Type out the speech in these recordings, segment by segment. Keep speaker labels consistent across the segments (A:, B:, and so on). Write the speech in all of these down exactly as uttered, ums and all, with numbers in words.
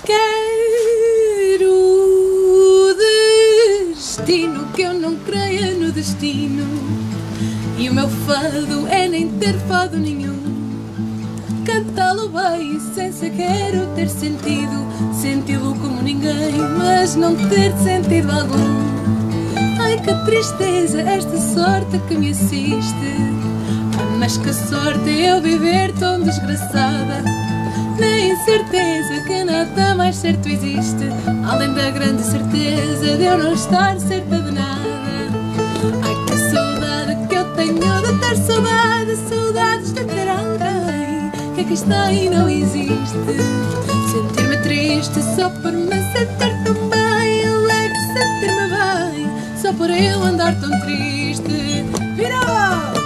A: Quero o destino, que eu não creia no destino. E o meu fado é nem ter fado nenhum. Cantá-lo bem sem sequer ter sentido. Senti-lo como ninguém, mas não ter sentido algum. Ai, que tristeza esta sorte que me assiste. Mas que sorte eu viver tão desgraçada, na incerteza que nada mais certo existe, além da grande certeza de eu não estar certa de nada. Ai, que saudade que eu tenho de ter saudade, saudades de ter alguém que aqui está e não existe. Sentir-me triste só por me sentir tão bem, alegre sentir-me bem só por eu andar tão triste. Virou!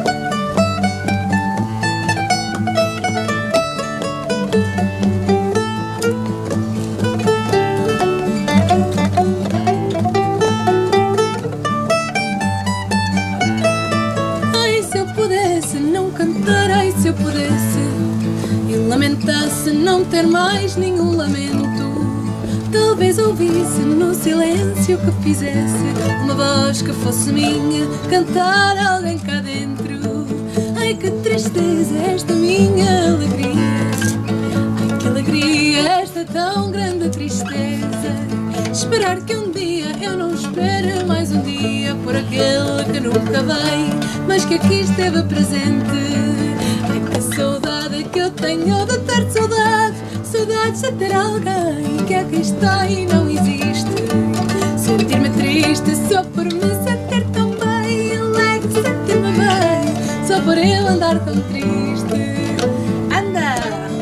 A: Ai, se eu pudesse e lamentasse não ter mais nenhum lamento, talvez ouvisse no silêncio que fizesse uma voz que fosse minha, cantar alguém cá dentro. Ai, que tristeza esta minha alegria, ai, que alegria esta tão grande tristeza. Esperar que um dia eu não espere mais um dia por aquele que nunca veio, mas que aqui esteve presente. Ai, que saudade que eu tenho de ter saudade, saudades de ter alguém que aqui está e não existe. Sentir-me triste só por me sentir tão bem, alegre sentir-me bem só por eu andar tão triste. Anda!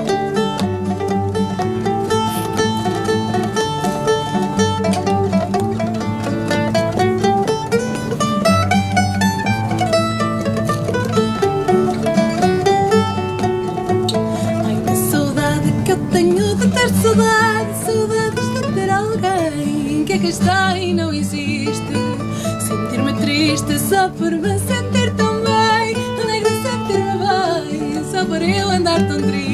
A: Tenho de ter saudade, saudades de ter alguém que aqui está e não existe. Sentir-me triste só por me sentir tão bem, alegre sentir-me bem só por eu andar tão triste.